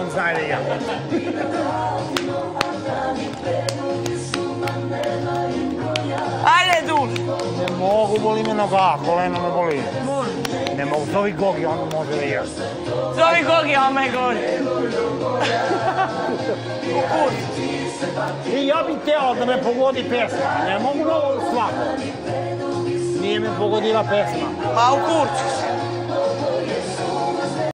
on zna ili ja. Ajde, Dule. Ne mogu, boli me noga, koleno me boli. Može. Ne mogu, zovi Gogi, on može da ja. Zovi Gogi, a me govori. Kukur. I ja bih teo da me pogodi pesma, ne mogu novo slabo. Nije me pogodila pesma. Pa u kurcu.